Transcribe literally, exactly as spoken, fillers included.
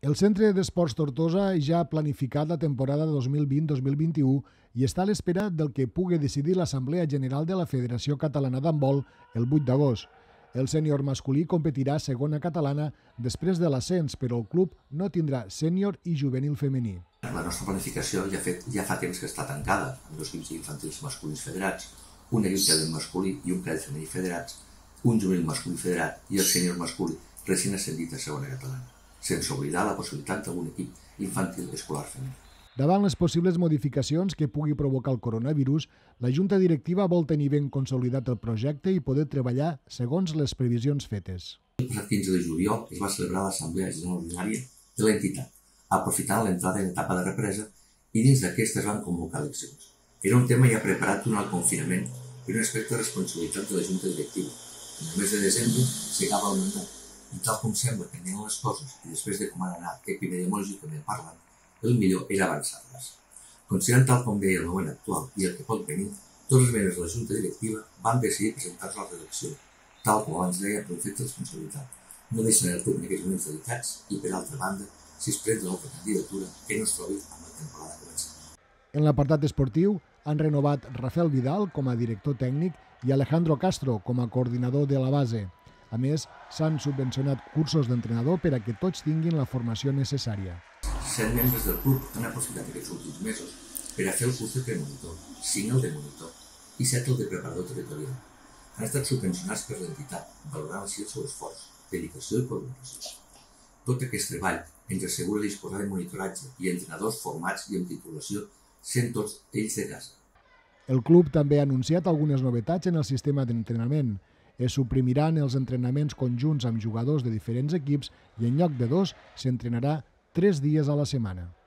El Centre d'Esports Tortosa ja ha planificat la temporada dos mil vint dos mil vint-i-u i està a l'espera del que pugui decidir l'Assemblea General de la Federació Catalana d'Handbol el vuit d'agost. El sènior masculí competirà a segona catalana després de l'ascens, però el club no tindrà sènior i juvenil femení. La nostra planificació ja, fet, ja fa temps que està tancada, amb dos equips infantils masculins federats, un equip cadet masculí i un cadet femení federats, un juvenil masculí federat i el sènior masculí recent ascendit a segona catalana, sense oblidar la possibilitat d'algun equip infantil escolar femení. Davant les possibles modificacions que pugui provocar el coronavirus, la Junta Directiva vol tenir ben consolidat el projecte i poder treballar segons les previsions fetes. El passat quinze de juliol es va celebrar l'Assemblea General Ordinària de l'entitat, aprofitant l'entrada en etapa de represa i dins d'aquesta es van convocar eleccions. Era un tema ja preparat durant el confinament i un aspecte de responsabilitat de la Junta Directiva. En el mes de desembre s'acaba el mandat i tal com sembla que anem les coses i després de com han anat epidemiològicament parlant, el millor era avançar-les. Considerant tal com deia el moment actual i el que pot venir, tots els membres de la Junta Directiva van decidir presentar-se a la redacció, tal com abans deia per un fet de responsabilitat. No deixen el club en aquests moments delicats i, per altra banda, si es presenta una altra candidatura que no es trobi amb la temporada començant. En l'apartat esportiu han renovat Rafael Vidal com a director tècnic i Alejandro Castro com a coordinador de la base. A més, s'han subvencionat cursos d'entrenador per a que tots tinguin la formació necessària. Set membres del club han aprofitat aquests últims mesos per a fer el curs de premonitor, cinc el de monitor i set el de preparador territorial. Han estat subvencionats per l'entitat, valorant així el seu esforç, dedicació i col·laboració. Tot aquest treball ens assegura disposar de monitoratge i entrenadors formats i amb titulació, sent tots ells de casa. El club també ha anunciat algunes novetats en el sistema d'entrenament. Es suprimiran els entrenaments conjunts amb jugadors de diferents equips i en lloc de dos s'entrenarà tres dies a la setmana.